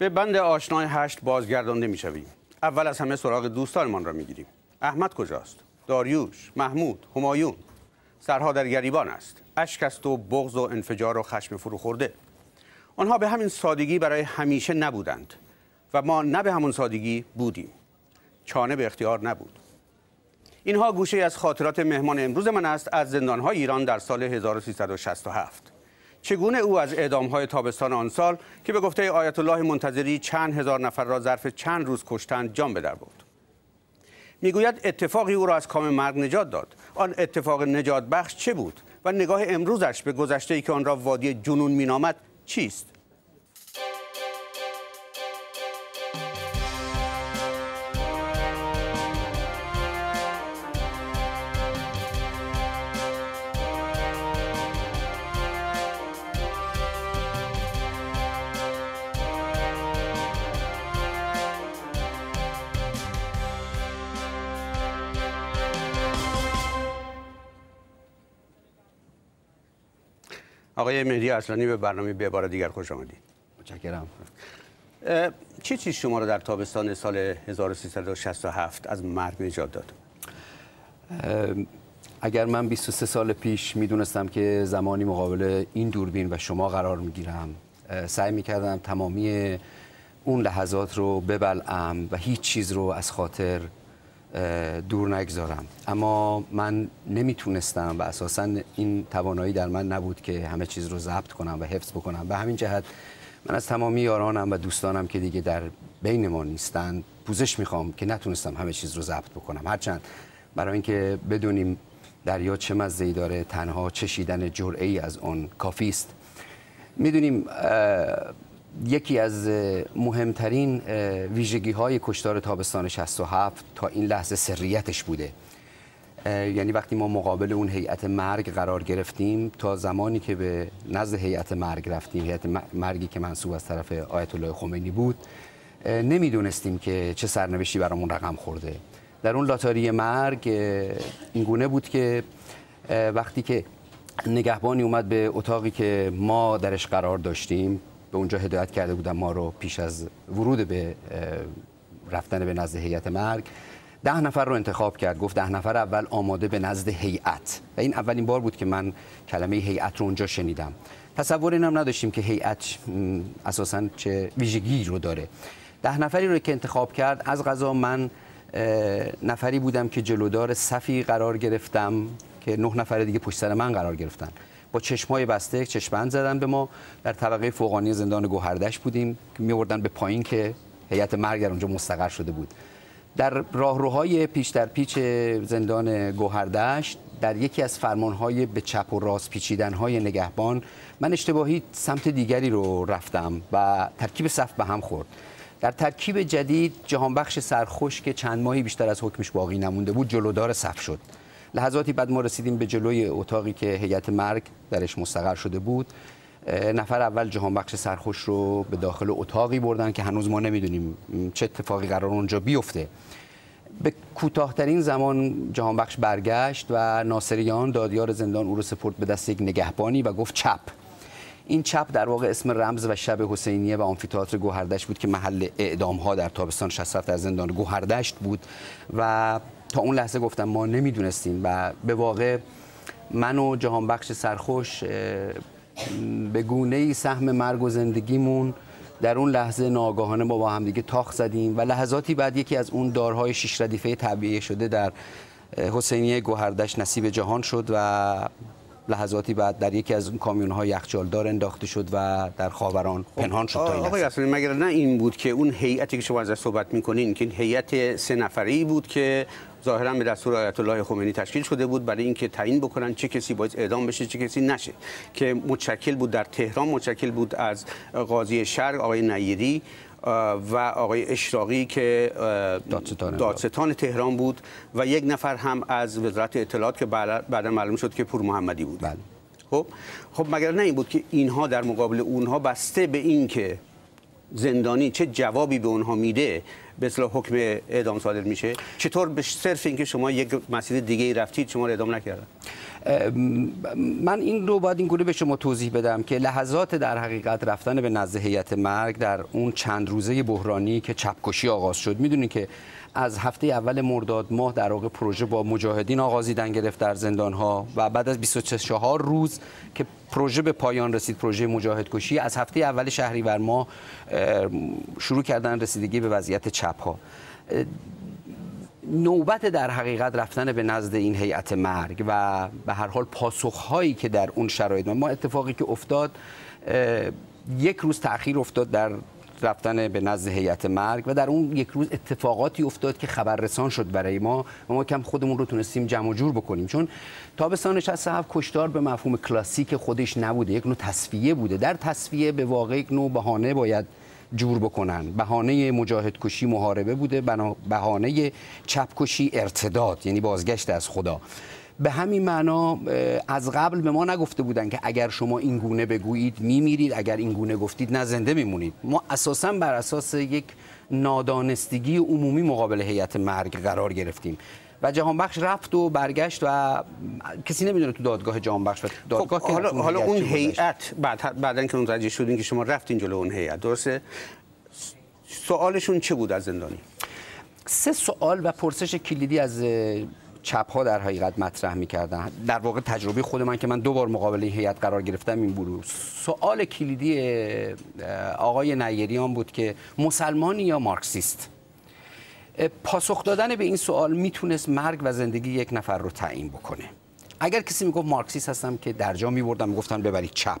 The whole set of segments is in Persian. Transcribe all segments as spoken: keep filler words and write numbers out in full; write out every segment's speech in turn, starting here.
به بند آشنای هشت بازگردانده میشویم. اول از همه سراغ دوستانمان را میگیریم. احمد کجاست؟ داریوش، محمود، همایون. سرها در گریبان است. اشک است و بغض و انفجار و خشم فروخورده. آنها به همین سادگی برای همیشه نبودند و ما نه به همون سادگی بودیم. چانه به اختیار نبود. اینها گوشه از خاطرات مهمان امروز من است از زندان‌های ایران در سال هزار و سیصد و شصت و هفت. چگونه او از اعدام‌های تابستان آن سال که به گفته آیت الله منتظری چند هزار نفر را ظرف چند روز کشتند جان به در برد. میگوید اتفاقی او را از کام مرگ نجات داد. آن اتفاق نجات بخش چه بود و نگاه امروزش به گذشته‌ای که آن را وادی جنون مینامد چیست؟ آقای مهدی اصلانی به برنامه به بار دیگر خوش آمدید. متشکرم. چه چیز شما را در تابستان سال هزار و سیصد و شصت و هفت از مرگ نجات داد؟ اگر من بیست و سه سال پیش میدونستم که زمانی مقابل این دوربین و شما قرار میگیرم، سعی میکردم تمامی اون لحظات رو ببلعم و هیچ چیز رو از خاطر دور نگذارم، اما من نمیتونستم و اساساً این توانایی در من نبود که همه چیز رو ضبط کنم و حفظ بکنم. به همین جهت من از تمامی یارانم و دوستانم که دیگه در بین ما نیستن پوزش میخوام که نتونستم همه چیز رو ضبط بکنم، هرچند برای اینکه بدونیم دریا چه مزه‌ای داره تنها چشیدن جرعه‌ای از اون کافی است. میدونیم یکی از مهمترین ویژگی های کشتار تابستان شصت و هفت تا این لحظه سریتش بوده. یعنی وقتی ما مقابل اون هیئت مرگ قرار گرفتیم، تا زمانی که به نزد هیئت مرگ رفتیم، هیئت مرگی که منصوب از طرف آیت الله خمینی بود، نمیدونستیم که چه سرنوشتی برامون رقم خورده. در اون لاتاری مرگ این گونه بود که وقتی که نگهبانی اومد به اتاقی که ما درش قرار داشتیم، به اونجا هدایت کرده بودن ما رو پیش از ورود به رفتن به نزد هیئت مرگ، ده نفر رو انتخاب کرد. گفت ده نفر اول آماده به نزد هیئت، و این اولین بار بود که من کلمه هیئت رو اونجا شنیدم. تصور اینم نداشتیم که هیئت اساساً چه ویژگی رو داره. ده نفری رو که انتخاب کرد، از قضا من نفری بودم که جلودار صفی قرار گرفتم که نه نفر دیگه پشت سر من قرار گرفتن. با چشمای بسته چشم‌بند زدن به ما. در طبقه فوقانی زندان گوهردشت بودیم که می‌آوردن به پایین که هیئت مرگ اونجا مستقر شده بود. در راهروهای پیش در پیچ زندان گوهردشت، در یکی از فرمان‌های به چپ و راست پیچیدن‌های نگهبان، من اشتباهی سمت دیگری رو رفتم و ترکیب صف به هم خورد. در ترکیب جدید جهانبخش سرخوش که چند ماهی بیشتر از حکمش باقی نمونده بود جلودار صف شد. لحظاتی بعد ما رسیدیم به جلوی اتاقی که هیئت مرگ درش مستقر شده بود. نفر اول جهانبخش سرخوش رو به داخل اتاقی بردن که هنوز ما نمیدونیم چه اتفاقی قرار اونجا بیفته. به کوتاه‌ترین زمان جهانبخش برگشت و ناصریان دادیار زندان او رو سپرد به دست یک نگهبانی و گفت چپ. این چپ در واقع اسم رمز و شب حسینیه و آمفی‌تئاتر گوهردشت بود که محل اعدام‌ها در تابستان شصت و هفت در زندان گوهردشت بود. و تا اون لحظه گفتم ما نمیدونستیم و به واقع من و جهانبخش سرخوش به گونه‌ای سهم مرگ و زندگیمون در اون لحظه ناگاهانه ما با هم دیگه تاخ زدیم و لحظاتی بعد یکی از اون دارهای شش ردیفه تعبیه شده در حسینیه گوهردشت نصیب جهان شد و لحظاتی بعد در یکی از اون کامیون‌های یخچالدار انداخته شد و در خاوران پنهان شد. تا این آقای اصلانی، مگر نه این بود که اون هیئتی که شما ازش صحبت می‌کنین که هیئت سه نفره‌ای بود که ظاهراً به دستور آیت الله خمینی تشکیل شده بود برای اینکه تعیین بکنن چه کسی باید اعدام بشه چه کسی نشه، که متشکل بود در تهران متشکل بود از قاضی شرق آقای نیری و آقای اشراقی که دادستان, دادستان تهران بود و یک نفر هم از وزارت اطلاعات که بعدا معلوم شد که پور محمدی بود. بله. خب خب مگر نه این بود که اینها در مقابل اونها بسته به این که زندانی چه جوابی به اونها میده به اصطلاح حکم اعدام صادر میشه؟ چطور به صرف اینکه شما یک مسیر دیگه رفتید شما رو اعدام نکردن؟ من این رو باید این گونه به شما توضیح بدم که لحظات در حقیقت رفتن به نزد هیئت مرگ در اون چند روزه بحرانی که چپکشی آغاز شد، میدونید که از هفته اول مرداد ماه در واقع پروژه با مجاهدین آغازیدن گرفت در زندان‌ها و بعد از بیست و چهار روز که پروژه به پایان رسید، پروژه مجاهدکشی، از هفته اول شهریور ماه شروع کردن رسیدگی به وضعیت چپ‌ها. نوبت در حقیقت رفتن به نزد این هیئت مرگ و به هر حال پاسخ‌هایی که در اون شرایط ما اتفاقی که افتاد، یک روز تأخیر افتاد در رفتن به نزد هیئت مرگ و در اون یک روز اتفاقاتی افتاد که خبررسان شد برای ما و ما کم خودمون رو تونستیم جمع و جور بکنیم، چون تابستان شصت و هفت کشتار به مفهوم کلاسیک خودش نبوده، یک نوع تصفیه بوده. در تصفیه به واقع یک نوع بهانه باید جور بکنن. بهانه مجاهدکشی محاربه بوده، بهانه چپکشی ارتداد، یعنی بازگشت از خدا. به همین معنا از قبل به ما نگفته بودن که اگر شما این گونه بگویید میمیرید، اگر این گونه گفتید نه زنده میمونید. ما اساساً بر اساس یک نادانستگی عمومی مقابل هیئت مرگ قرار گرفتیم و جهانبخش رفت و برگشت و کسی نمیدونه تو دادگاه جهانبخش و دادگاه خب حالا, حالا اون هیئت بعد بعدن که متوجه شدین که شما رفتین جلو اون هیئت، درسته؟ سوالشون چه بود از زندانی؟ سه سوال و پرسش کلیدی از چپ ها در حقیقت مطرح می‌کردن. در واقع تجربه خود من که من دو بار مقابل این هیئت قرار گرفتم این بود. سوال کلیدی آقای نیریان بود که مسلمانی یا مارکسیست؟ پاسخ دادن به این سوال میتونست مرگ و زندگی یک نفر رو تعیین بکنه. اگر کسی میگفت مارکسیست هستم که درجا میبردم میگفتن ببرید چپ.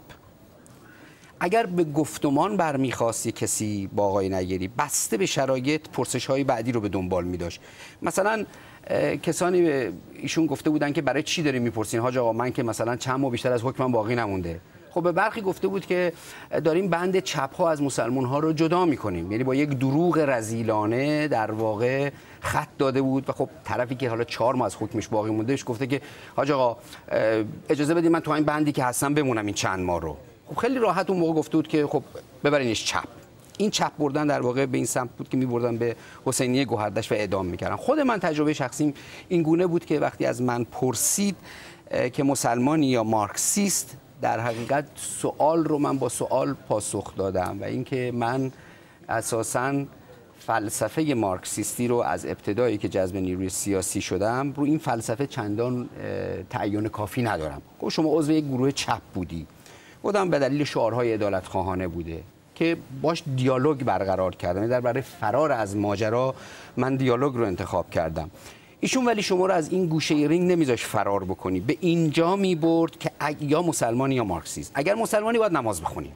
اگر به گفتمان برمیخواستی کسی با آقای نیری بسته به شرایط پرسش‌های بعدی رو به دنبال می‌داشت. مثلا کسانی به ایشون گفته بودن که برای چی داری میپرسین حاج آقا، من که مثلا چند ماه بیشتر از حکمم باقی نمونده. خب به برخی گفته بود که داریم بند چپ ها از مسلمان ها رو جدا میکنیم، یعنی با یک دروغ رذیلانه در واقع خط داده بود و خب طرفی که حالا چهار ماه از حکمش باقی موندهش گفته که حاج آقا اجازه بدید من تو این بندی که هستم بمونم این چند ماه رو. خب خیلی راحت اون موقع گفته بود که خب ببرینش چپ. این چپ بردن در واقع به این سمت بود که می‌بردن به حسینیه گوهردشت و اعدام می‌کردن. خود من تجربه شخصیم این گونه بود که وقتی از من پرسید که مسلمانی یا مارکسیست، در حقیقت سوال رو من با سوال پاسخ دادم و اینکه من اساساً فلسفه مارکسیستی رو از ابتدایی که جذب نیروی سیاسی شدم رو این فلسفه چندان تعیین کافی ندارم. گفت شما عضو یک گروه چپ بودی. گفتم به دلیل شعارهای عدالت‌خواهانه بوده که باش دیالوگ برقرار کردم. در برای فرار از ماجرا من دیالوگ رو انتخاب کردم. ایشون ولی شما رو از این گوشه رینگ نمیذاش فرار بکنی، به اینجا میبرد که یا مسلمانی یا مارکسیست. اگر مسلمانی باید نماز بخونی،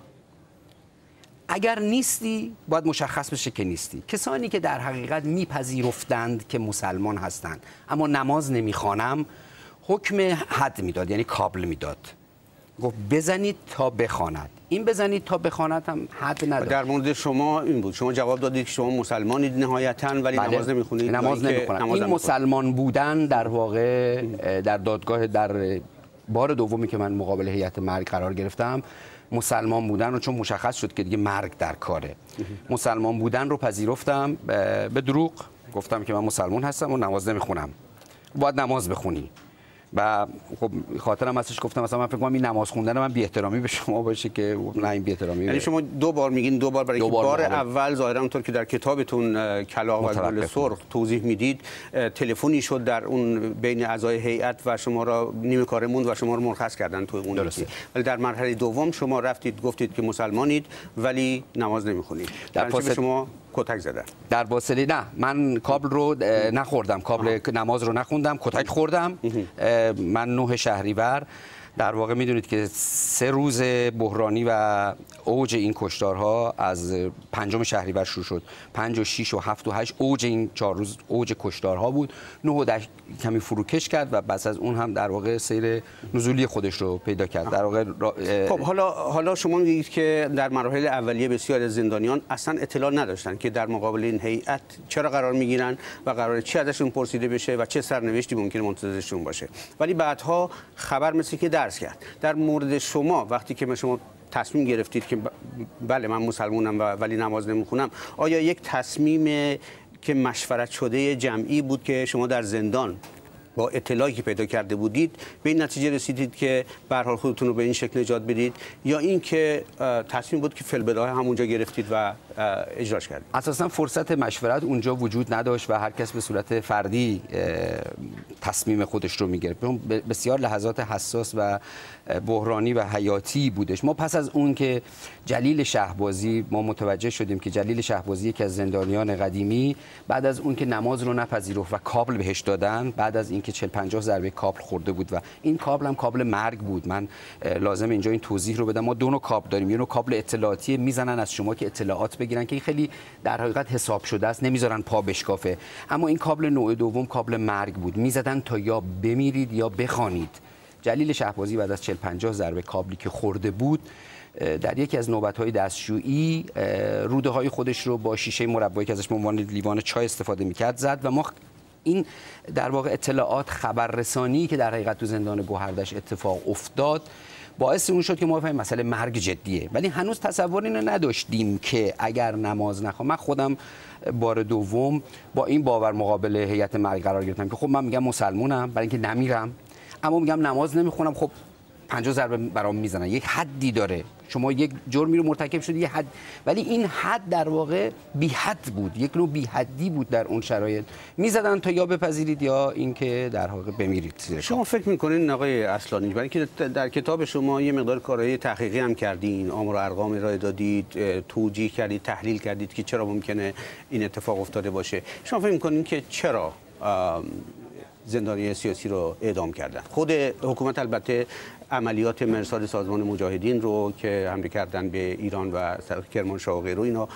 اگر نیستی باید مشخص بشه که نیستی. کسانی که در حقیقت میپذیرفتند که مسلمان هستند اما نماز نمیخوانم، حکم حد میداد، یعنی کابل میداد. گفت بزنید تا بخواند. این بزنید تا بخواند هم حد نداره. در مورد شما این بود، شما جواب دادید که شما مسلمانید نهایتاً ولی بله. نماز نمیخونید. نماز نمیخونم. این مسلمان بودن در واقع در دادگاه در بار دومی که من مقابل هیئت مرگ قرار گرفتم، مسلمان بودن رو چون مشخص شد که دیگه مرگ در کاره، مسلمان بودن رو پذیرفتم. به دروغ گفتم که من مسلمان هستم و نماز نمیخونم. باید نماز بخونی. و خب خاطرم ازش گفتم مثلا من فکر کنم این نماز خوندن من بی احترامی به شما باشه که نه این بی احترامی. یعنی شما دو بار میگین، دو بار برای دو بار, بار اول ظاهرا اونطور که در کتابتون کلاغ و گل سرخ توضیح میدید تلفنی شد در اون بین اعضای هیئت و شما را نیمه کاره موند و شما رو مرخص کردن تو اون. ولی در مرحله دوم شما رفتید گفتید که مسلمانید ولی نماز نمیخونید. در پاس شما کتک زدن. در واصله نه، من کابل رو نخوردم، کابل نماز رو نخوندم، کتک خوردم. من نه شهریور در واقع میدونید که سه روز بحرانی و اوج این کشتارها از پنجم شهریور شروع شد. پنج و شش و هفت و هشت اوج این چهار روز اوج کشتارها بود. نه و ده کمی فروکش کرد و بس از اون هم در واقع سیر نزولی خودش رو پیدا کرد. در واقع را... خب حالا حالا شما میگید که در مراحل اولیه بسیار از زندانیان اصلا اطلاع نداشتن که در مقابل این هیئت چرا قرار میگیرن و قراره چی ازشون پرسیده بشه و چه سرنوشتی ممکنه منتظرشون باشه. ولی بعدها خبر مثل که درس کرد. در مورد شما وقتی که شما تصمیم گرفتید که بله من مسلمانم و ولی نماز نمیخونم، آیا یک تصمیم که مشورت شده جمعی بود که شما در زندان با اطلاعی که پیدا کرده بودید به این نتیجه رسیدید که به هر حال خودتون رو به این شکل نجات بدید، یا این که تصمیم بود که فی‌البداهه همونجا گرفتید و اجراش کردید؟ اساسا فرصت مشورت اونجا وجود نداشت و هر کس به صورت فردی تصمیم خودش رو میگرفت. بسیار لحظات حساس و بحرانی و حیاتی بودش. ما پس از اون که جلیل شهبازی ما متوجه شدیم که جلیل شهبازی یکی از زندانیان قدیمی بعد از اون که نماز رو نپذیرفت و کابل بهش دادن، بعد از اینکه چهل پنجاه ضربه کابل خورده بود و این کابل هم کابل مرگ بود. من لازم اینجا این توضیح رو بدم. ما دو نوع کابل داریم. یه نوع کابل اطلاعاتی، میزنن از شما که اطلاعات بگیرن که این خیلی در حقیقت حساب شده است، نمیذارن پا بشکافه. اما این کابل نوع دوم کابل مرگ بود، میزدن تا یا بمیرید یا بخوانید. جلیل شهبازی بعد از چهل پنجاه ضربه کابلی که خورده بود در یکی از نوبت‌های دستشویی روده‌های خودش رو با شیشه مربایی که ازش به عنوان لیوان چای استفاده می‌کرد زد و ما این در واقع اطلاعات خبررسانی که در حقیقت تو زندان گوهردش اتفاق افتاد باعث اون شد که ما بفهمیم مسئله مرگ جدیه. ولی هنوز تصور اینو نداشتیم که اگر نماز نخوام، من خودم بار دوم با این باور مقابل هیئت مرگ قرار گرفتم که خب من میگم مسلمونم برای اینکه نمیرم، اما میگم نماز نمیخونم، خب پنجاه ضربه برام میزنن. یک حدی داره، شما یک جرمی رو مرتکب شدی یه حد، ولی این حد در واقع بی حد بود، یک نوع بی حدی بود. در اون شرایط میزدن تا یا بپذیرید یا اینکه در واقع بمیرید. شما فکر میکنین آقای اصلانی، برای اینکه در کتاب شما یه مقدار کارهای تحقیقی هم کردین، آمار و ارقام ارائه دادید، توجیه کردید، تحلیل کردید که چرا ممکنه این اتفاق افتاده باشه، شما فکر میکنین که چرا زندانی سیاسی رو اعدام کردن؟ خود حکومت البته عملیات مرصاد سازمان مجاهدین رو که حمله کردن به ایران و کرمانشاه و غیره اینا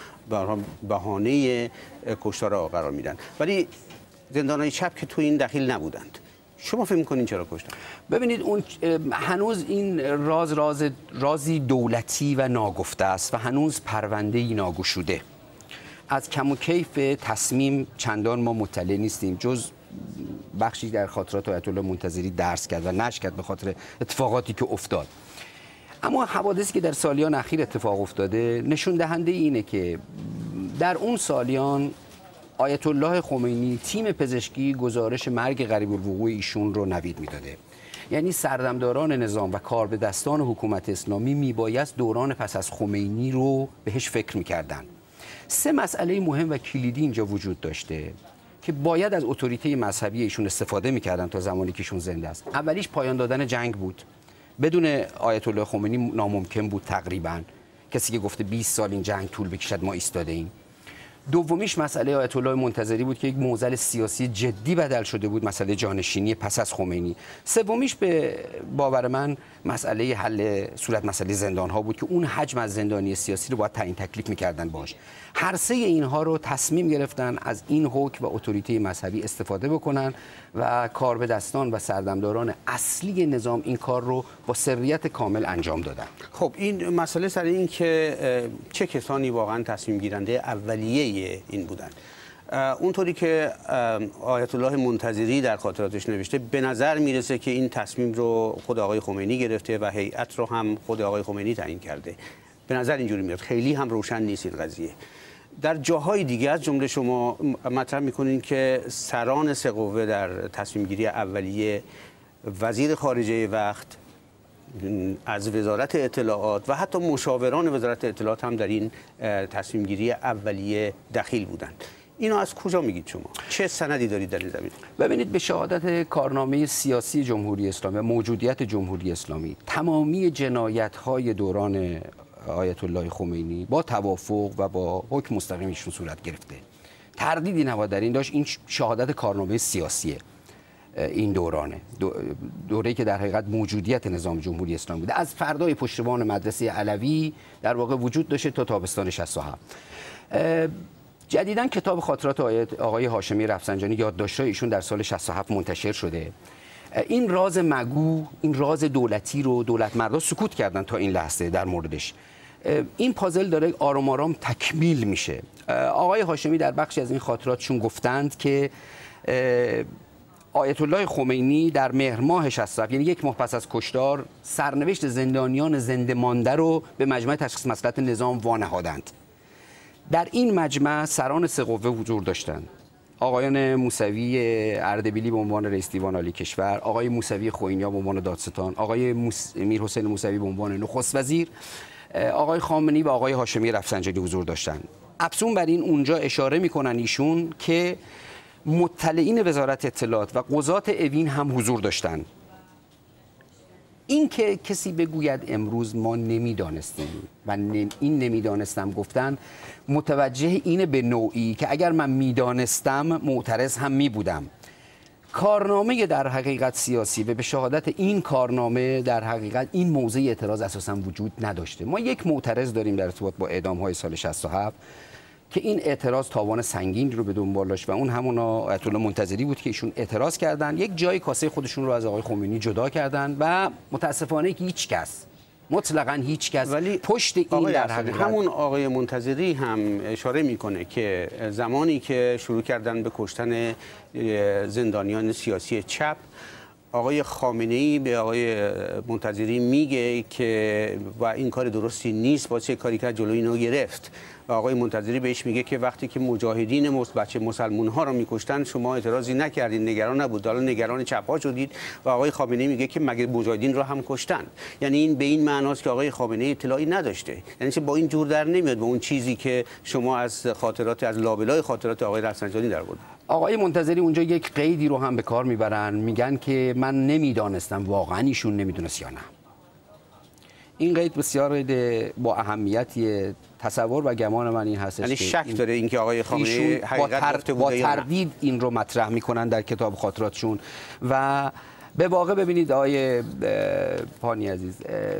بهانه کشتار را قرار میدن، ولی زندانهای چپ که تو این دخیل نبودند. شما فکر می‌کنین چرا کشتن؟ ببینید اون هنوز این راز راز رازی دولتی و ناگفته است و هنوز پرونده‌ای ناگشوده. از کم و کیف تصمیم چندان ما مطلع نیستیم، جز بخشی در خاطرات آیت الله منتظری درس کرد و نشر کرد به خاطر اتفاقاتی که افتاد. اما حوادثی که در سالیان اخیر اتفاق افتاده نشون دهنده اینه که در اون سالیان آیت الله خمینی تیم پزشکی گزارش مرگ قریب الوقوع ایشون رو نوید میداده. یعنی سردمداران نظام و کاربدستان حکومت اسلامی میبایست دوران پس از خمینی رو بهش فکر میکردن. سه مسئله مهم و کلیدی اینجا وجود داشته که باید از اتوریته مذهبی ایشون استفاده میکردن تا زمانی که ایشون زنده است. اولیش پایان دادن جنگ بود. بدون آیت الله خمینی ناممکن بود تقریبا. کسی که گفته بیست سال این جنگ طول بکشد ما ایستاده ایم. دومیش مسئله آیت الله منتظری بود که یک معضل سیاسی جدی بدل شده بود، مسئله جانشینی پس از خمینی. سومیش به باور من مسئله حل صورت مسئله زندان ها بود که اون حجم از زندانی سیاسی رو باید تعیین تکلیف می‌کردن باش. هر سه اینها رو تصمیم گرفتن از این حکم و اتوریته مذهبی استفاده بکنن و کاربدستان و سردمداران اصلی نظام این کار رو با سریت کامل انجام دادن. خب این مسئله سر این که چه کسانی واقعا تصمیم گیرنده اولیه این بودن. اونطوری که آیت الله منتظری در خاطراتش نوشته، به نظر میرسه که این تصمیم رو خود آقای خمینی گرفته و هیئت رو هم خود آقای خمینی تعیین کرده. به نظر اینجوری میاد، خیلی هم روشن نیست این قضیه. در جاهای دیگه از جمله شما مطرح میکنین که سران سه قوه در تصمیم گیری اولیه، وزیر خارجه وقت، از وزارت اطلاعات و حتی مشاوران وزارت اطلاعات هم در این تصمیم گیری اولیه دخیل بودند. اینو از کجا میگید شما؟ چه سندی دارید در این زمینه؟ ببینید، به شهادت کارنامه سیاسی جمهوری اسلامی، موجودیت جمهوری اسلامی، تمامی جنایت‌های دوران آیت الله خمینی با توافق و با حکم مستقیم ایشون صورت گرفته. تردیدی نباید در این داشت. این شهادت کارنامه سیاسیه این دورانه، دوره‌ای که در حقیقت موجودیت نظام جمهوری اسلامی بوده. از فردای پشتبان مدرسه علوی در واقع وجود داشته تا تابستان شصت و هفت. جدیداً کتاب خاطرات آقای هاشمی رفسنجانی، یادداشت‌های ایشون در سال شصت و هفت منتشر شده. این راز مگو، این راز دولتی رو دولت مردا سکوت کردن تا این لحظه در موردش. این پازل داره آرام آرام تکمیل میشه. آقای هاشمی در بخشی از این خاطراتشون گفتند که آیت الله خمینی در مهر ماه شصت و هفت، یعنی یک ماه پس از کشتار، سرنوشت زندانیان زنده مانده رو به مجمع تشخیص مصلحت نظام وانهادند. در این مجمع سران سه قوه حضور داشتند. آقایان موسوی اردبیلی به عنوان رئیس دیوان عالی کشور، آقای موسوی خوئینیا به عنوان دادستان، آقای موس... میرحسین موسوی به عنوان نخست وزیر، آقای خامنه‌ای و آقای هاشمی رفسنجانی حضور داشتن. افزون بر این اونجا اشاره میکنن ایشون که مطلعین وزارت اطلاعات و قضات اوین هم حضور داشتن. این که کسی بگوید امروز ما نمیدانستیم و نم این نمیدانستم گفتن متوجه اینه به نوعی که اگر من میدانستم معترض هم میبودم. کارنامه در حقیقت سیاسی و به شهادت این کارنامه در حقیقت این موضع اعتراض اساسا وجود نداشته. ما یک معترض داریم در ارتباط با اعدام های سال شصت و هفت که این اعتراض تاوان سنگین رو به دنبال داشت و اون همون آیت الله منتظری بود که ایشون اعتراض کردن، یک جای کاسه خودشون رو از آقای خمینی جدا کردن و متاسفانه که هیچ کس مطلقاً هیچ کس ولی پشت این در حقیقت همون آقای منتظری هم اشاره میکنه که زمانی که شروع کردن به کشتن زندانیان سیاسی چپ، آقای خامنه‌ای به آقای منتظری میگه که و این کار درستی نیست، واسه کاری که جلوی اینو گرفت. و آقای منتظری بهش میگه که وقتی که مجاهدین مس بچه مسلمان ها رو میکشتن شما اعتراضی نکردید، نگران نبود، حالا نگران چپ ها شدید. و آقای خامنه‌ای میگه که مگه مجاهدین رو هم کشتن؟ یعنی این به این معناست که آقای خامنه‌ای اطلاعی نداشته، یعنی با این جور در نمیاد به اون چیزی که شما از خاطرات از لابلای خاطرات آقای رفسنجانی در بود. آقای منتظری اونجا یک قیدی رو هم به کار میبرن، میگن که من نمیدانستم واقعا ایشون نمیدونست یا نه. این قید بسیار قید با اهمیتی. تصور و گمان من این هستش یعنی که شک این داره اینکه آقای خامنه‌ای حقیقت گفته بوده با تردید این رو مطرح میکنن در کتاب خاطراتشون. و به واقع ببینید آقای پانی عزیز،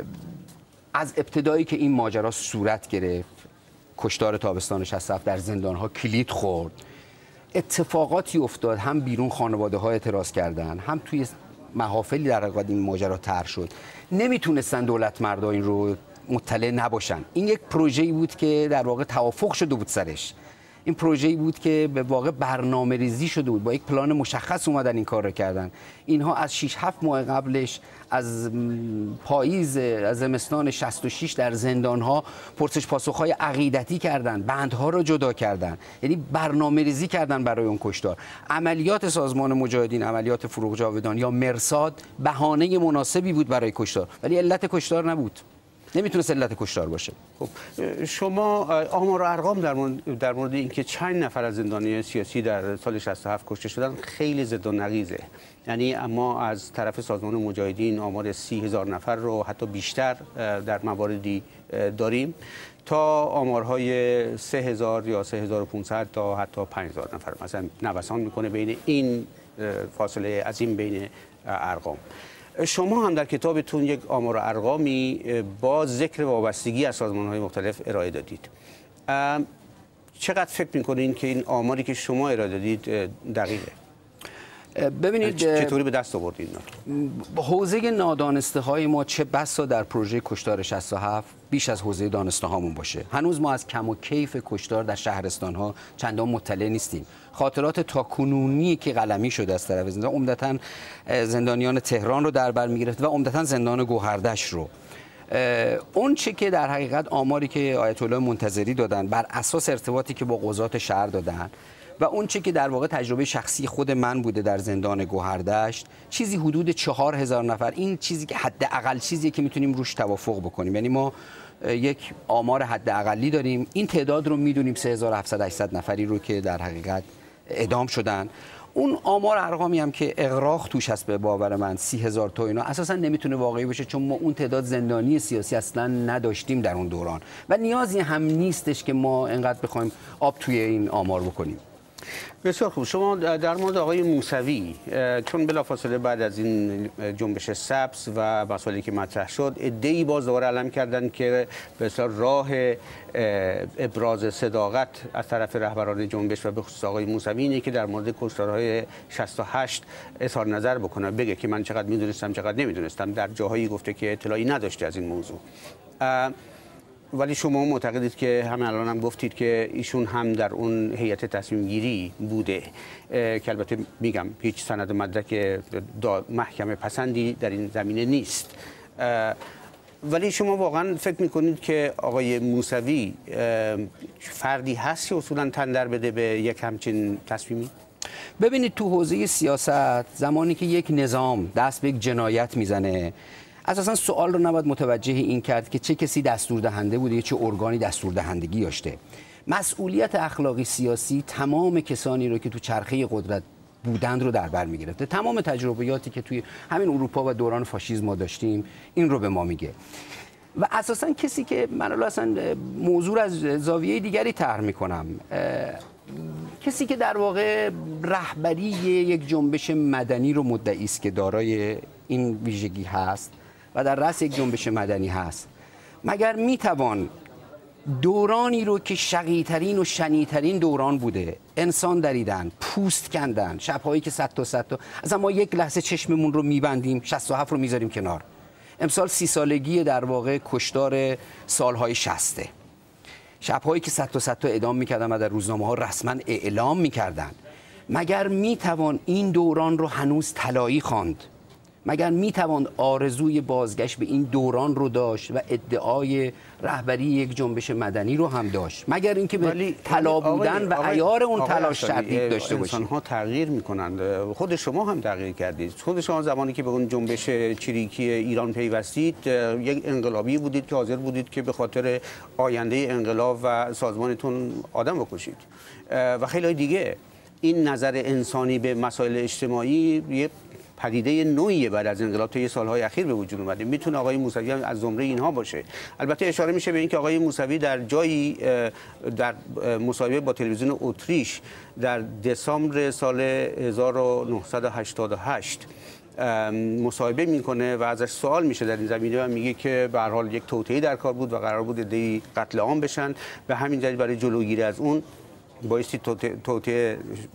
از ابتدایی که این ماجرا صورت گرفت، کشتار تابستان شصت و هفت در زندان‌ها کلید خورد، اتفاقاتی افتاد، هم بیرون خانواده ها اعتراض کردن، هم توی محافلی در حقیقت این ماجرا طرح شد. نمیتونستن دولت مردا این رو مطلع نباشن. این یک پروژه‌ای بود که در واقع توافق شده بود سرش. این پروژه‌ای بود که به واقع برنامه‌ریزی شده بود، با یک پلان مشخص اومدن این کار رو کردن. اینها از شش هفت ماه قبلش از پاییز از زمستان شصت و شش در زندان‌ها پرسش پاسخ‌های عقیدتی کردن، بندها رو جدا کردن، یعنی برنامه‌ریزی کردن برای اون کشتار. عملیات سازمان مجاهدین، عملیات فروغ جاودان یا مرصاد بهانه مناسبی بود برای کشتار، ولی علت کشتار نبود. نمیتونست علت کشتار باشه. خب شما آمار و ارقام در مورد در مورد اینکه چند نفر از زندانیان سیاسی در سال شصت و هفت کشته شدن خیلی ضد و نقیضه. یعنی اما از طرف سازمان مجاهدین آمار سی هزار نفر رو حتی بیشتر در مواردی داریم تا آمارهای سه هزار یا سه هزار و پانصد تا حتی پنج هزار نفر مثلا نوسان میکنه بین این فاصله عظیم بین ارقام. شما هم در کتابتون یک آمار و ارقامی با ذکر وابستگی از سازمان‌های مختلف ارائه دادید. چقدر فکر می‌کنید که این آماری که شما ارائه دادید دقیقه؟ ببینید چطوری به دست آوردید اینا؟ حوزه نادانسته های ما چه بسا در پروژه کشتار شصت و هفت بیش از حوزه دانسته هامون باشه. هنوز ما از کم و کیف کشتار در شهرستان ها چندان مطلع نیستیم. خاطرات تاکنونی که قلمی شده از طرف زندان عمدتاً زندانیان تهران رو در بر می‌گرفت و عمدتاً زندان گوهردش رو. اون چه که در حقیقت آماری که آیت الله منتظری دادن بر اساس ارتباطی که با قضات شهر دادن و اون چه که در واقع تجربه شخصی خود من بوده در زندان گوهردشت، چیزی حدود چهار هزار نفر، این چیزی که حداقل چیزی که میتونیم روش توافق بکنیم. یعنی ما یک آمار حداقلی داریم، این تعداد رو میدونیم سه هزار و هفتصد هشتصد نفری رو که در حقیقت اعدام شدن. اون آمار ارقامی هم که اغراق توش هست به باور من سی هزار تا اینا اساسا نمیتونه واقعی باشه، چون ما اون تعداد زندانی سیاسی اصلا نداشتیم در اون دوران و نیازی هم نیستش که ما اینقدر بخوایم آب توی این آمار بکنیم. بسیار خوب. شما در مورد آقای موسوی، چون بلافاصله بعد از این جنبش سبز و مسائلی که مطرح شد عده‌ای باز دوباره علم کردن که بسیار راه ابراز صداقت از طرف رهبران جنبش و به خصوص آقای موسوی اینه که در مورد کشتارهای شصت و هشت اظهار نظر بکنه، بگه که من چقدر میدونستم چقدر نمیدونستم. در جاهایی گفته که اطلاعی نداشته از این موضوع. ولی شما معتقدید که همین الان هم گفتید که ایشون هم در اون هیئت تصمیم گیری بوده که البته میگم هیچ سند و مدرک محکمه پسندی در این زمینه نیست. ولی شما واقعا فکر میکنید که آقای موسوی فردی هست که اصولا تن در بده به یک همچین تصمیمی؟ ببینید تو حوزه سیاست زمانی که یک نظام دست به یک جنایت میزنه، اساسا سوال رو نباید متوجه این کرد که چه کسی دستور دهنده بوده، چه ارگانی دستور دهندگی داشته. مسئولیت اخلاقی سیاسی تمام کسانی رو که تو چرخه قدرت بودند رو در بر میگرفته. تمام تجربیاتی که توی همین اروپا و دوران فاشیسم ما داشتیم این رو به ما میگه. و اساسا کسی که من اصلا موضوع از زاویه دیگری طرح میکنم، کسی که در واقع رهبری یک جنبش مدنی رو مدعی است که دارای این ویژگی هست و در رأس یک جنبش مدنی هست، مگر میتوان دورانی رو که شقی‌ترین و شنی‌ترین دوران بوده، انسان دریدن، پوست کندن، شب‌هایی که صد تا صد تا، اصلا ما یک لحظه چشممون رو میبندیم، شصت و هفت رو میذاریم کنار. امسال سی سالگی در واقع کشتار سالهای شصته، شب‌هایی که صد تا صد تا اعدام میکردن و در روزنامه‌ها رسما اعلام میکردن. مگر میتوان این دوران رو هنوز طلایی خواند؟ مگر میتوان آرزوی بازگشت به این دوران رو داشت و ادعای رهبری یک جنبش مدنی رو هم داشت؟ مگر اینکه به طلا بودن و عیار اون تلاش شدید داشته باشیم؟ انسان‌ها تغییر میکنند. خود شما هم تغییر کردید. خود شما زمانی که به اون جنبش چریکی ایران پیوستید، یک انقلابی بودید که حاضر بودید که به خاطر آینده انقلاب و سازمانتون آدم بکشید و خیلی دیگه. این نظر انسانی به مسائل اجتماعی یه پدیده نوعی بعد از انقلاب طی سالهای اخیر به وجود اومده. میتونه آقای موسوی هم از زمره اینها باشه. البته اشاره میشه به اینکه آقای موسوی در جایی در مصاحبه با تلویزیون اتریش در دسامبر سال هزار و نهصد و هشتاد و هشت مصاحبه میکنه و ازش سوال میشه در این زمینه و میگه که به هر حال یک توطئه در کار بود و قرار بود عده‌ای قتل عام بشن، به همین دلیل برای جلوگیری از اون بایستی توطئه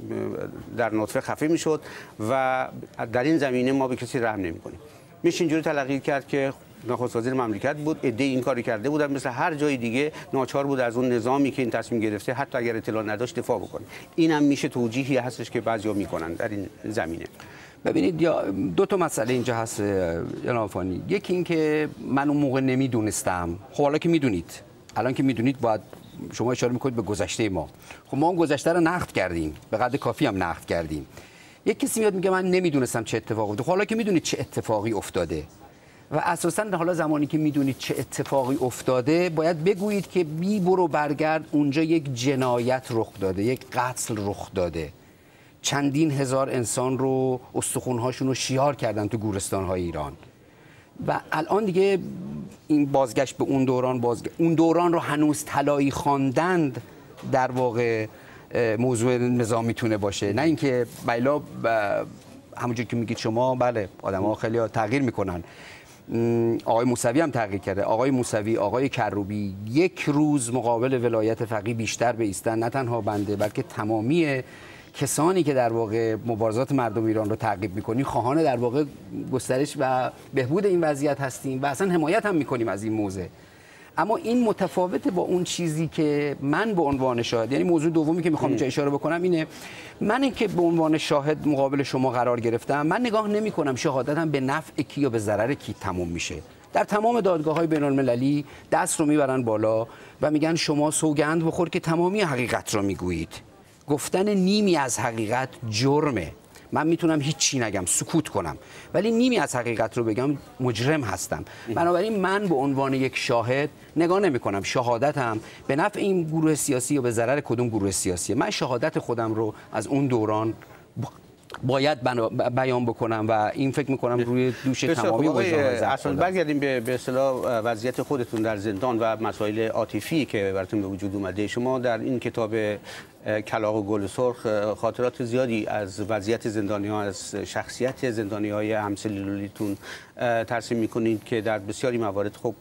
در نطفه خفه میشد و در این زمینه ما به کسی رحم نمی‌کنیم. میشه اینجوری تلقی کرد که نخست وزیر مملکت بود، عده‌ای این کاری کرده بودن، مثل هر جای دیگه ناچار بود از اون نظامی که این تصمیم گرفته حتی اگر اطلاع نداشت دفاع بکنه. اینم میشه توجیهی هستش که بعضیا میکنن در این زمینه. ببینید، یا دو تا مسئله اینجا هست جناب فانی. یکی این که من اون موقع نمیدونستم، خب حالا که میدونید، الان که میدونید باید شما اشاره میکنید به گذشته ما. خب ما اون گذشته رو نقد کردیم، به قدر کافی هم نقد کردیم. یک کسی میاد میگه من نمیدونستم چه اتفاقی افتاده. خب حالا که میدونید چه اتفاقی افتاده و اساسا حالا زمانی که میدونید چه اتفاقی افتاده باید بگویید که بی برو برگرد اونجا یک جنایت رخ داده، یک قتل رخ داده. چندین هزار انسان رو استخوان‌هاشون رو شیار کردن تو گورستان‌های ایران و الان دیگه این بازگشت به اون دوران بازگشت اون دوران رو هنوز طلایی خواندند در واقع موضوع نظام میتونه باشه، نه اینکه بلا همونجوری که میگید شما. بله، آدم‌ها خیلی تغییر میکنن. آقای موسوی هم تغییر کرده. آقای موسوی، آقای کروبی یک روز مقابل ولایت فقیه بیشتر بایستن، نه تنها بنده بلکه تمامی کسانی که در واقع مبارزات مردم ایران رو تعقیب میکنیم، خواهان در واقع گسترش و بهبود این وضعیت هستیم و اصلا حمایت هم میکنیم از این موضوع. اما این متفاوته با اون چیزی که من به عنوان شاهد، یعنی موضوع دومی که میخوام اینجا اشاره بکنم اینه، من اینکه به عنوان شاهد مقابل شما قرار گرفتم، من نگاه نمیکنم شهادتم به نفع کی یا به ضرر کی تموم میشه. در تمام دادگاه‌های بین‌المللی دست رو میبرن بالا و میگن شما سوگند بخور که تمامی حقیقت رو میگویید. گفتن نیمی از حقیقت جرمه. من میتونم هیچی نگم، سکوت کنم، ولی نیمی از حقیقت رو بگم مجرم هستم. بنابراین من به عنوان یک شاهد نگاه نمی کنم شهادتم به نفع این گروه سیاسی یا به ضرر کدوم گروه سیاسی. من شهادت خودم رو از اون دوران باید بیان بکنم و این فکر میکنم روی دوش تمامی وجدان. اصلا برگردیم به به اصطلاح وضعیت خودتون در زندان و مسائل عاطفی که براتون به وجود اومده. شما در این کتاب کلاغ و گل سرخ خاطرات زیادی از وضعیت زندانی‌ها، از شخصیت زندانی‌های همسلولیتون ترسیم می‌کنید که در بسیاری موارد خب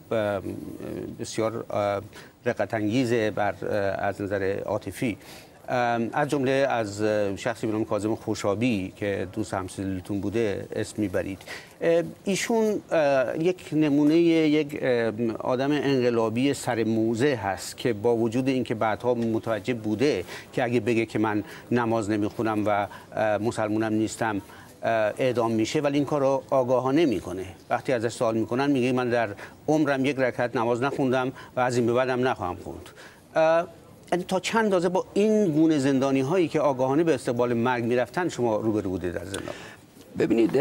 بسیار رقت انگیزه بر از نظر عاطفی. از جمله از شخصی به نام کاظم خوشابی که دوست همسلتون بوده اسم میبرید. ایشون یک نمونه یک آدم انقلابی سر موزه هست که با وجود اینکه بعدها متوجه بوده که اگه بگه که من نماز نمیخونم و مسلمونم نیستم اعدام میشه، ولی این کار رو آگاهانه میکنه. وقتی ازش سوال میکنن میگه من در عمرم یک رکعت نماز نخوندم و از این به بعدم نخواهم خوند. یعنی تا چند اندازه با این گونه زندانی هایی که آگاهانه به استقبال مرگ میرفتن شما روبرو بودید در زندان؟ ببینید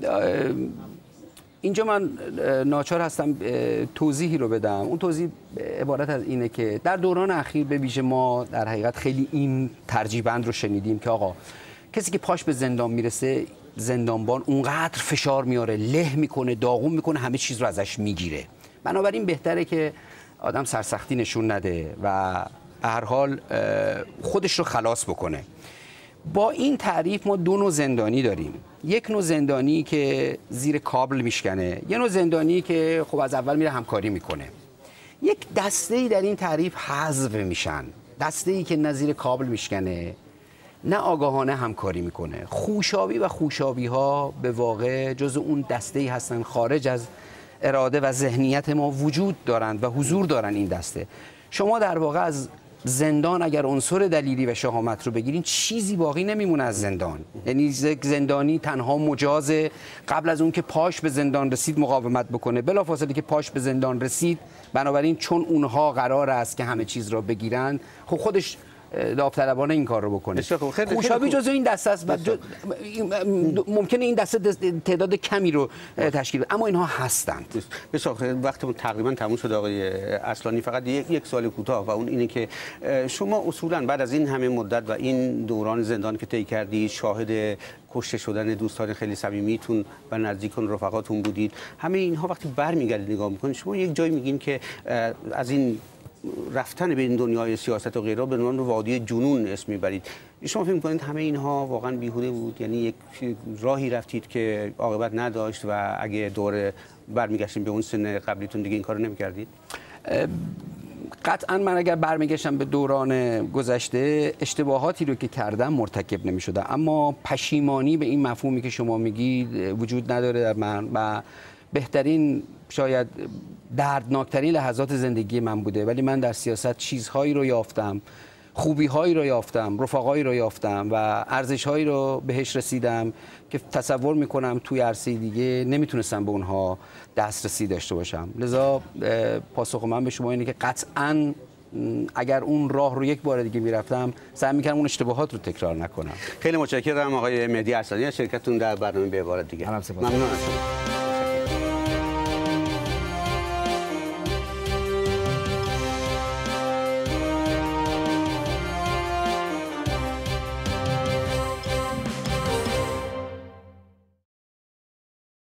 اینجا من ناچار هستم توضیحی رو بدم. اون توضیح عبارت از اینه که در دوران اخیر به ویژه ما در حقیقت خیلی این ترجیبند رو شنیدیم که آقا کسی که پاش به زندان میرسه زندانبان اونقدر فشار میاره، له میکنه، داغون میکنه، همه چیز رو ازش میگیره. بنابراین بهتره که آدم سرسختی نشون نده و به هر حال خودش رو خلاص بکنه. با این تعریف ما دو نوع زندانی داریم. یک نوع زندانی که زیر کابل میشکنه، یه نوع زندانی که خب از اول میره همکاری میکنه. یک دسته‌ای در این تعریف حذف میشن، دسته‌ای که نه زیر کابل میشکنه نه آگاهانه همکاری میکنه. خوشابی و خوشابی ها به واقع جزو اون دسته‌ای هستن خارج از اراده و ذهنیت ما وجود دارند و حضور دارن. این دسته شما در واقع از زندان اگر عنصر دلیلی و شهامت رو بگیرین چیزی باقی نمیمونه از زندان. یعنی زندانی تنها مجازه قبل از اون که پاش به زندان رسید مقاومت بکنه، بلافاصله که پاش به زندان رسید بنابراین چون اونها قرار است که همه چیز رو بگیرن خب خودش داوطلبانه این کار رو بکنه. خوشابی جزو این دسته است و ممکنه این دسته تعداد کمی رو تشکیل بده اما اینها هستند. بسیار وقتمون تقریبا تموم شد آقای اصلانی. فقط یک یک سوال کوتاه و اون اینه که شما اصولا بعد از این همه مدت و این دوران زندان که طی کردید شاهد کشته شدن دوستان خیلی صمیمیتون و نزدیکون رفقاتون بودید، همه اینها وقتی برمیگردید نگاه میکنید شما یک جایی میگین که از این رفتن به این دنیای سیاست و غیره به عنوان وادی جنون اسم میبرید. شما فکر می‌کنید همه اینها واقعا بیهوده بود؟ یعنی یک راهی رفتید که عاقبت نداشت و اگه دوره برمیگشتیم به اون سن قبلیتون دیگه این کارو نمی‌کردید؟ قطعا من اگر برمیگشتم به دوران گذشته اشتباهاتی رو که کردم مرتکب نمی‌شدم، اما پشیمانی به این مفهومی که شما میگید وجود نداره در من و بهترین شاید دردناکترین لحظات زندگی من بوده. ولی من در سیاست چیزهایی رو یافتم، خوبی‌هایی رو یافتم، رفقایی رو یافتم و ارزش‌هایی رو بهش رسیدم که تصور می‌کنم توی عرصه دیگه نمیتونستم به اونها دسترسی داشته باشم. لذا پاسخ من به شما اینه که قطعاً اگر اون راه رو یک بار دیگه میرفتم سعی می‌کردم اون اشتباهات رو تکرار نکنم. خیلی متشکرم آقای مهدی اصلانی از شرکتتون در برنامه به عبارت دیگه. ممنون از شما.